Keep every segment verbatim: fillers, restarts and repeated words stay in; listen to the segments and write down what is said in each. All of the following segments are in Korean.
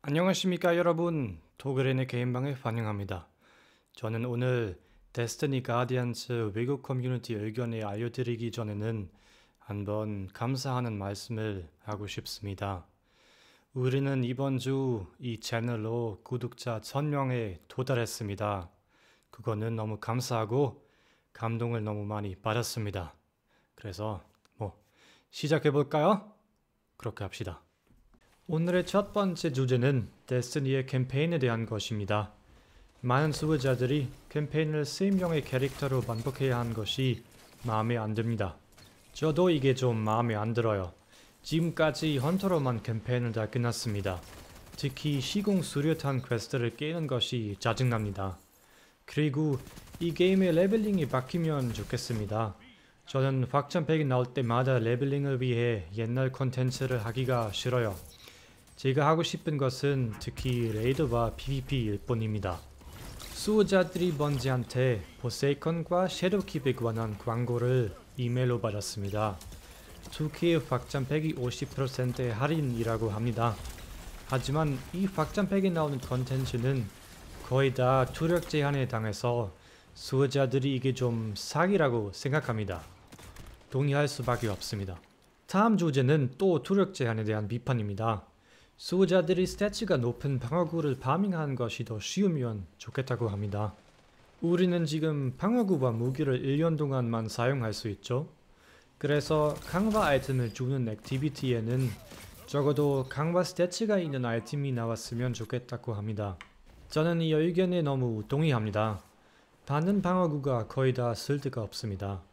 안녕하십니까 여러분, 도그랜의 개인방에 환영합니다. 저는 오늘 데스티니 가디언스 외국 커뮤니티 의견에 알려드리기 전에는 한번 감사하는 말씀을 하고 싶습니다. 우리는 이번 주 이 채널로 구독자 천 명에 도달했습니다. 그거는 너무 감사하고 감동을 너무 많이 받았습니다. 그래서 뭐 시작해볼까요? 그렇게 합시다. 오늘의 첫 번째 주제는 데스티니의 캠페인에 대한 것입니다. 많은 수혜자들이 캠페인을 세 명의 캐릭터로 반복해야 한 것이 마음에 안 듭니다. 저도 이게 좀 마음에 안 들어요. 지금까지 헌터로만 캠페인을 다 끝났습니다. 특히 시공 수류탄 퀘스트를 깨는 것이 짜증납니다. 그리고 이 게임의 레벨링이 바뀌면 좋겠습니다. 저는 확장팩이 나올 때마다 레벨링을 위해 옛날 콘텐츠를 하기가 싫어요. 제가 하고 싶은 것은 특히 레이더와 피브이피일 뿐입니다. 수호자들이 번지한테 포세이컨과 섀도우킵에 관한 광고를 이메일로 받았습니다. 두 개의 확장팩이 오십 퍼센트 할인이라고 합니다. 하지만 이 확장팩에 나오는 컨텐츠는 거의 다 투력 제한에 당해서 수호자들이 이게 좀 사기라고 생각합니다. 동의할 수밖에 없습니다. 다음 주제는 또 투력 제한에 대한 비판입니다. 수호자들이 스태츠가 높은 방어구를 파밍하는 것이 더 쉬우면 좋겠다고 합니다. 우리는 지금 방어구와 무기를 일 년 동안만 사용할 수 있죠. 그래서 강화 아이템을 주는 액티비티에는 적어도 강화 스태츠가 있는 아이템이 나왔으면 좋겠다고 합니다. 저는 이 의견에 너무 동의합니다. 받는 방어구가 거의 다 쓸데가 없습니다.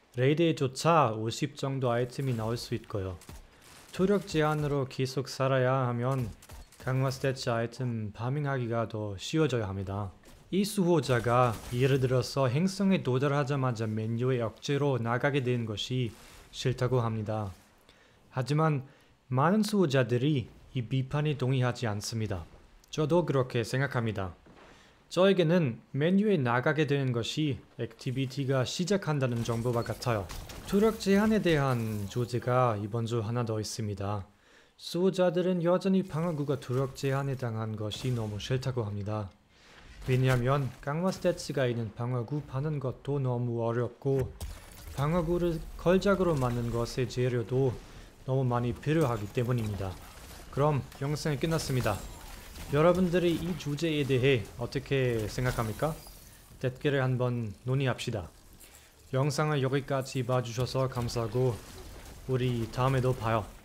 레이드에조차 오십 정도 아이템이 나올 수 있고요. 투력 제한으로 계속 살아야 하면 강화 스태츠 아이템 파밍하기가 더 쉬워져야 합니다. 이 수호자가 예를 들어서 행성에 도달하자마자 메뉴에 억지로 나가게 된 것이 싫다고 합니다. 하지만 많은 수호자들이 이 비판에 동의하지 않습니다. 저도 그렇게 생각합니다. 저에게는 메뉴에 나가게 되는 것이 액티비티가 시작한다는 정보와 같아요. 투력 제한에 대한 주제가 이번 주 하나 더 있습니다. 수호자들은 여전히 방어구가 투력 제한에 당한 것이 너무 싫다고 합니다. 왜냐하면 강화 스태츠가 있는 방어구 파는 것도 너무 어렵고 방어구를 걸작으로 만든 것의 재료도 너무 많이 필요하기 때문입니다. 그럼 영상이 끝났습니다. 여러분들이 이 주제에 대해 어떻게 생각합니까? 댓글을 한번 논의합시다. 영상을 여기까지 봐주셔서 감사하고 우리 다음에도 봐요.